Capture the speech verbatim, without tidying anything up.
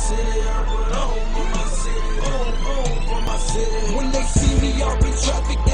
city, I put on for my city, on, on for my city. When they see me, I'll be traffic.